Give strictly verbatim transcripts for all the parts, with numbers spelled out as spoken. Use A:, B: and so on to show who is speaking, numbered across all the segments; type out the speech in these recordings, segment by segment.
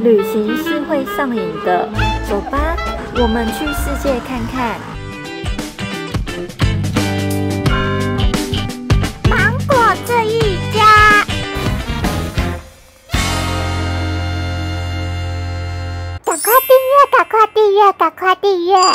A: 旅行是会上瘾的，走吧，我们去世界看看。芒果这一家，赶快订阅，赶快订阅，赶快订阅。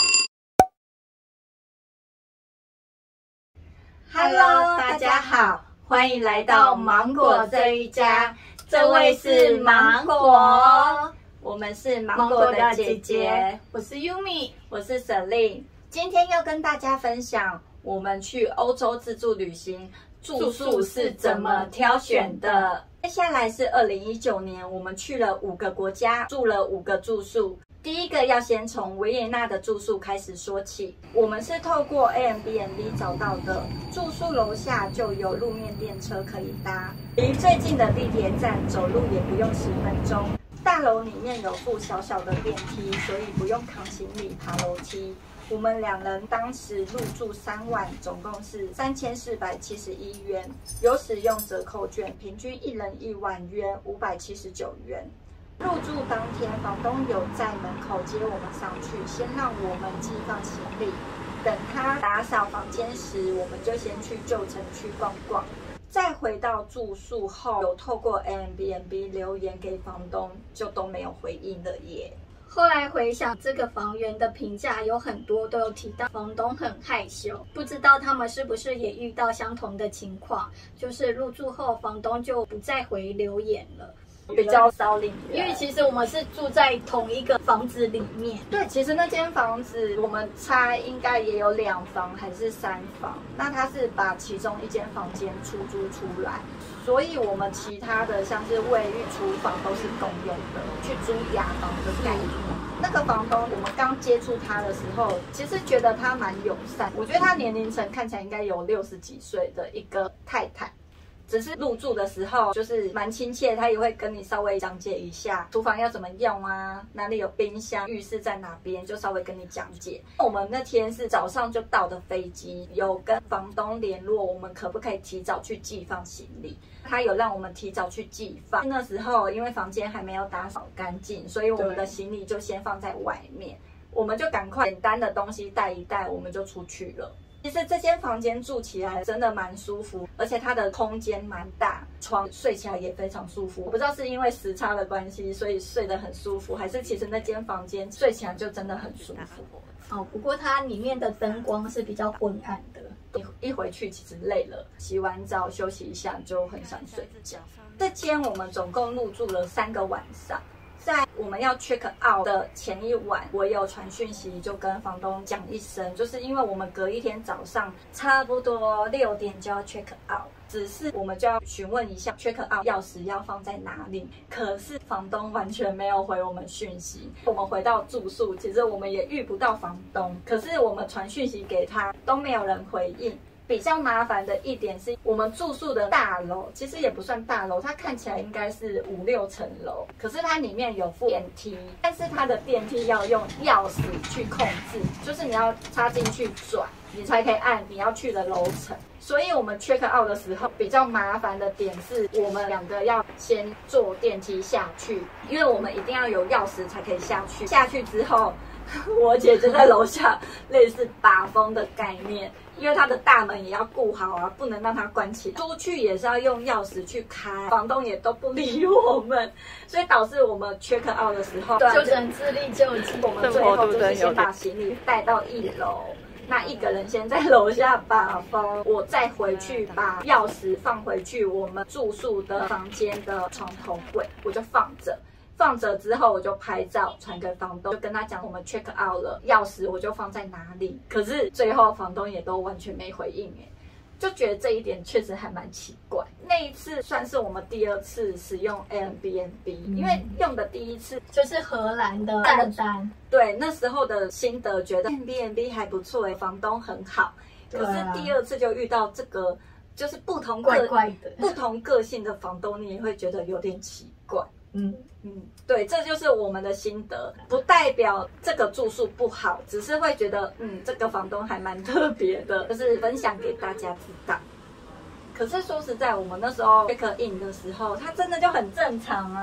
B: Hello， 大家好，欢迎来到芒果这一家。这位是芒果，我们是芒果的姐姐，
C: 我是 Yumi，
B: 我是 Celine。今天要跟大家分享我们去欧洲自助旅行住宿是怎么挑选的。接下来是二零一九年，我们去了五个国家，住了五个住宿。第一个要先从维也纳的住宿开始说起，我们是透过 Airbnb 找到的，住宿楼下就有路面电车可以搭，离最近的地铁站走路也不用十分钟。大楼里面有附小小的电梯，所以不用扛行李爬楼梯。我们两人当时入住三晚，总共是三千四百七十一元，有使用折扣券，平均一人一晚约五百七十九元。入住当天，房东有在门口接我们上去，先让我们寄放行李。等他打扫房间时，我们就先去旧城区逛逛。再回到住宿后，有透过 Airbnb 留言给房东，就都没有回应了耶。
C: 后来回想这个房源的评价，有很多都有提到房东很害羞，不知道他们是不是也遇到相同的情况，就是入住后房东就不再回留言了。
B: 比较少领人，
C: 因为其实我们是住在同一个房子里面。
B: 对，其实那间房子我们猜应该也有两房还是三房，那他是把其中一间房间出租出来，所以我们其他的像是卫浴、厨房都是共用的，去租雅房的概念。那个房东，我们刚接触他的时候，其实觉得他蛮友善，我觉得他年龄层看起来应该有六十几岁的一个太太。只是入住的时候就是蛮亲切，他也会跟你稍微讲解一下厨房要怎么用啊，哪里有冰箱，浴室在哪边，就稍微跟你讲解。我们那天是早上就到的飞机，有跟房东联络，我们可不可以提早去寄放行李？他有让我们提早去寄放。那时候因为房间还没有打扫干净，所以我们的行李就先放在外面，我们就赶快简单的东西带一带，我们就出去了。其实这间房间住起来真的蛮舒服，而且它的空间蛮大，床睡起来也非常舒服。我不知道是因为时差的关系，所以睡得很舒服，还是其实那间房间睡起来就真的很舒服。
C: 哦，不过它里面的灯光是比较昏暗的。
B: 一一回去其实累了，洗完澡休息一下就很想睡觉。这间我们总共入住了三个晚上。在我们要 check out 的前一晚，我有传讯息就跟房东讲一声，就是因为我们隔一天早上差不多六点就要 check out， 只是我们就要询问一下 check out 钥匙要放在哪里。可是房东完全没有回我们讯息。我们回到住宿，其实我们也遇不到房东，可是我们传讯息给他都没有人回应。比较麻烦的一点是我们住宿的大楼其实也不算大楼，它看起来应该是五六层楼，可是它里面有附电梯，但是它的电梯要用钥匙去控制，就是你要插进去转，你才可以按你要去的楼层。所以我们 check out 的时候比较麻烦的点是我们两个要先坐电梯下去，因为我们一定要有钥匙才可以下去。下去之后我姐就在楼下类似把风的概念，因为它的大门也要顾好啊，不能让它关起来。出去也是要用钥匙去开，房东也都不理我们，所以导致我们 check out 的时候
C: 就只能自力救济。
B: 我们最后就是先把行李带到一楼，那一个人先在楼下把风，我再回去把钥匙放回去我们住宿的房间的床头柜，我就放着。放着之后我就拍照传给房东，就跟他讲我们 check out 了，钥匙我就放在哪里。可是最后房东也都完全没回应耶，就觉得这一点确实还蛮奇怪。那一次算是我们第二次使用 Airbnb，嗯，因为用的第一次
C: 就是荷兰的蛋蛋。
B: 对，那时候的心得觉得 Airbnb 还不错耶，房东很好。可是第二次就遇到这个就是不同个
C: 怪怪的
B: 不同个性的房东，你也会觉得有点奇怪。
C: 嗯
B: 嗯，对，这就是我们的心得，不代表这个住宿不好，只是会觉得，嗯，这个房东还蛮特别的，就是分享给大家知道。可是说实在，我们那时候 check in 的时候，它真的就很正常啊。可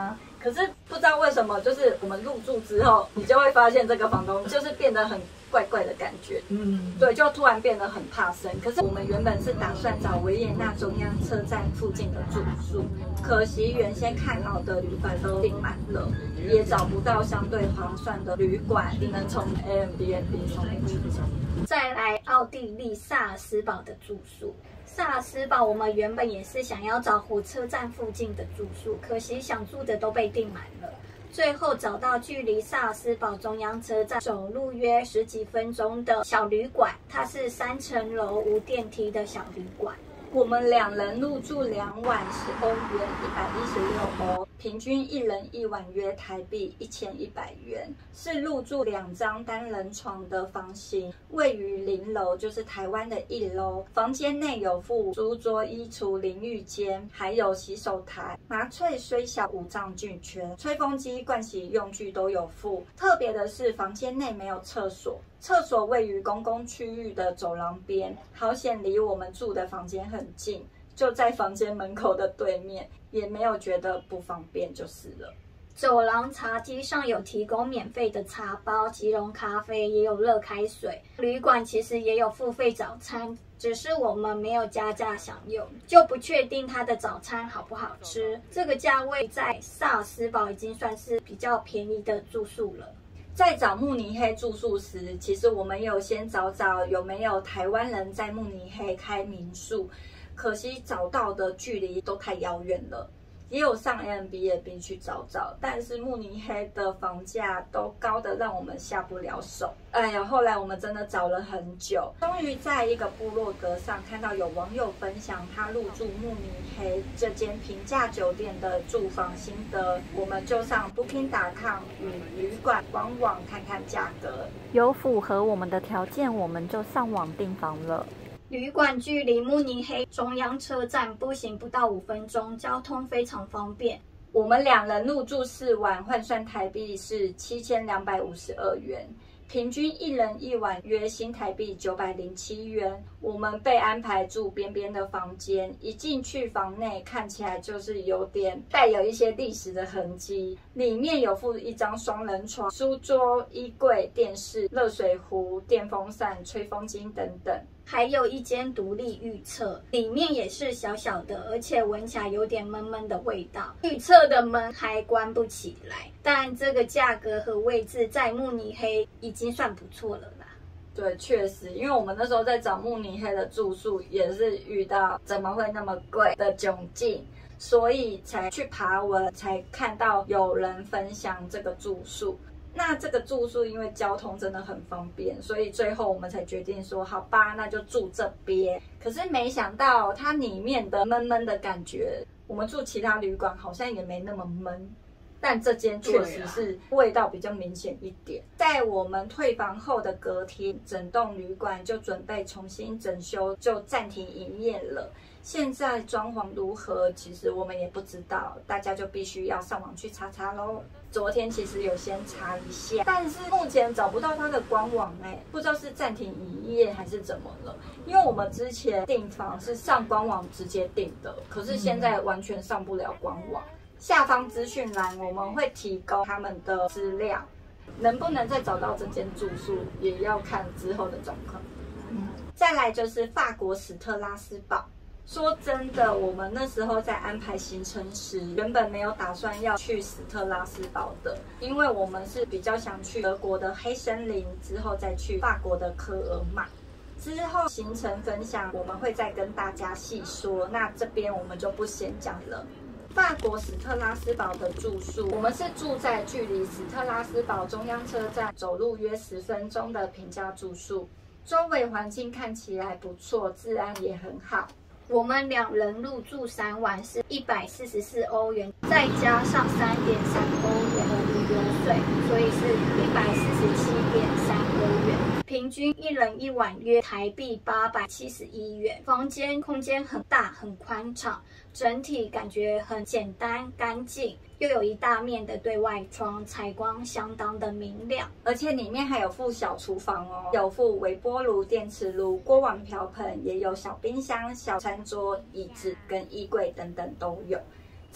B: 可是不知道为什么，就是我们入住之后，你就会发现这个房东就是变得很怪怪的感觉，嗯，对，就突然变得很怕生。可是我们原本是打算找维也纳中央车站附近的住宿，可惜原先看好的旅馆都订满了，也找不到相对划算的旅馆，只能从 Airbnb 上面去找。
C: 再来奥地利萨尔斯堡的住宿。萨尔斯堡，我们原本也是想要找火车站附近的住宿，可惜想住的都被订满了。最后找到距离萨尔斯堡中央车站走路约十几分钟的小旅馆，它是三层楼无电梯的小旅馆。
B: 我们两人入住两晚是欧元一百一十六欧，平均一人一晚约台币一千一百元，是入住两张单人床的房型，位于零楼，就是台湾的一楼。房间内有附书桌、衣橱、淋浴间，还有洗手台。麻雀虽小，五脏俱全，吹风机、盥洗用具都有附。特别的是，房间内没有厕所。厕所位于公共区域的走廊边，好险离我们住的房间很近，就在房间门口的对面，也没有觉得不方便就是了。
C: 走廊茶几上有提供免费的茶包、即溶咖啡，也有热开水。旅馆其实也有付费早餐，只是我们没有加价享用，就不确定它的早餐好不好吃。这个价位在萨尔斯堡已经算是比较便宜的住宿了。
B: 在找慕尼黑住宿时，其实我们有先找找有没有台湾人在慕尼黑开民宿，可惜找到的距离都太遥远了。也有上 Airbnb 去找找，但是慕尼黑的房价都高的让我们下不了手。哎呀，后来我们真的找了很久，终于在一个部落格上看到有网友分享他入住慕尼黑这间平价酒店的住房心得，我们就上 Booking 点 com 与旅馆官网看看价格，
A: 有符合我们的条件，我们就上网订房了。
C: 旅馆距离慕尼黑中央车站步行不到五分钟，交通非常方便。
B: 我们两人入住四晚，换算台币是七千两百五十二元，平均一人一晚约新台币九百零七元。我们被安排住边边的房间，一进去房内看起来就是有点带有一些历史的痕迹。里面有附一张双人床、书桌、衣柜、电视、热水壶、电风扇、吹风机等等。
C: 还有一间独立浴厕，里面也是小小的，而且闻起来有点闷闷的味道。浴厕的门还关不起来，但这个价格和位置在慕尼黑已经算不错了啦。
B: 对，确实，因为我们那时候在找慕尼黑的住宿，也是遇到怎么会那么贵的窘境，所以才去爬文，才看到有人分享这个住宿。那这个住宿因为交通真的很方便，所以最后我们才决定说好吧，那就住这边。可是没想到它里面的闷闷的感觉，我们住其他旅馆好像也没那么闷，但这间确实是味道比较明显一点。在我们退房后的隔天，整栋旅馆就准备重新整修，就暂停营业了。现在装潢如何，其实我们也不知道，大家就必须要上网去查查咯。昨天其实有先查一下，但是目前找不到它的官网哎，不知道是暂停营业还是怎么了。因为我们之前订房是上官网直接订的，可是现在完全上不了官网。下方资讯栏我们会提供他们的资料，能不能再找到这间住宿，也要看之后的状况。嗯，再来就是法国史特拉斯堡。说真的，我们那时候在安排行程时，原本没有打算要去史特拉斯堡的，因为我们是比较想去德国的黑森林，之后再去法国的科尔玛。之后行程分享我们会再跟大家细说，那这边我们就不先讲了。法国史特拉斯堡的住宿，我们是住在距离史特拉斯堡中央车站走路约十分钟的平价住宿，周围环境看起来不错，治安也很好。
C: 我们两人入住三晚是一百四十四欧元，再加上三点三欧元的旅游税，所以是一百四十七点三欧元。平均一人一晚约台币八百七十一元。房间空间很大很宽敞，整体感觉很简单干净，又有一大面的对外窗，采光相当的明亮，
B: 而且里面还有附小厨房哦，有附微波炉、电磁炉、锅碗瓢盆，也有小冰箱、小餐桌、椅子跟衣柜等等都有。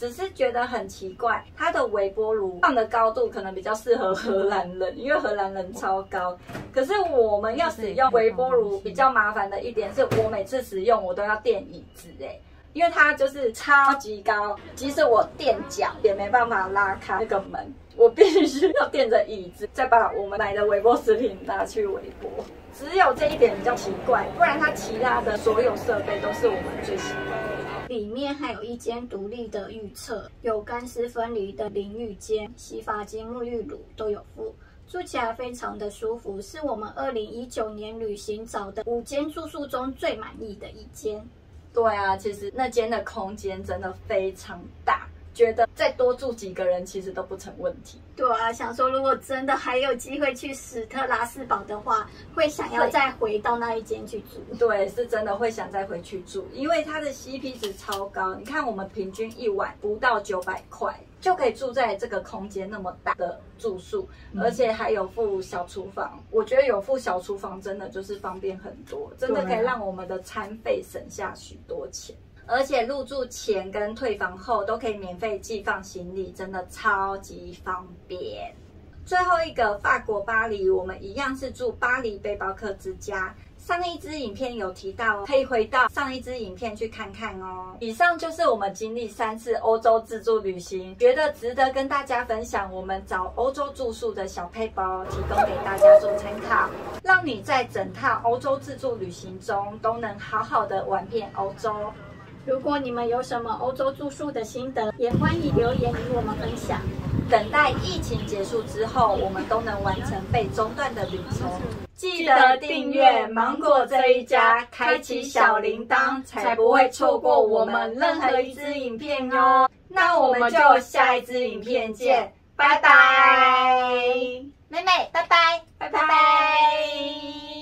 B: 只是觉得很奇怪，它的微波炉放的高度可能比较适合荷兰人，因为荷兰人超高。可是我们要使用微波炉比较麻烦的一点是，我每次使用我都要垫椅子哎。因为它就是超级高，即使我垫脚也没办法拉开那个门，我必须要垫着椅子，再把我们买的微波食品拿去微波。只有这一点比较奇怪，不然它其他的所有设备都是我们最喜欢的。
C: 里面还有一间独立的浴厕，有干湿分离的淋浴间、洗发精、沐浴乳都有附。住起来非常的舒服，是我们二零一九年旅行找的五间住宿中最满意的一间。
B: 对啊，其实那间的空间真的非常大，觉得再多住几个人其实都不成问题。
C: 对啊，想说如果真的还有机会去史特拉斯堡的话，会想要再回到那一间去住。
B: 对，是真的会想再回去住，因为它的 C P 值超高。你看我们平均一晚不到九百块。就可以住在这个空间那么大的住宿，而且还有附小厨房。我觉得有附小厨房真的就是方便很多，真的可以让我们的餐费省下许多钱。而且入住前跟退房后都可以免费寄放行李，真的超级方便。最后一个法国巴黎，我们一样是住巴黎背包客之家。上一支影片有提到，可以回到上一支影片去看看哦。以上就是我们经历三次欧洲自助旅行，觉得值得跟大家分享我们找欧洲住宿的小配包，提供给大家做参考，让你在整趟欧洲自助旅行中都能好好的玩遍欧洲。
C: 如果你们有什么欧洲住宿的心得，也欢迎留言与我们分享。
B: 等待疫情结束之后，我们都能完成被中断的旅程。记得订阅芒果这一家，开启小铃铛，才不会错过我们任何一支影片哟。那我们就下一支影片见，拜拜，妹妹，拜拜，拜拜。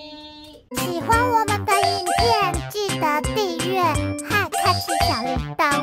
D: 喜欢我们的影片，记得订阅和开启小铃铛。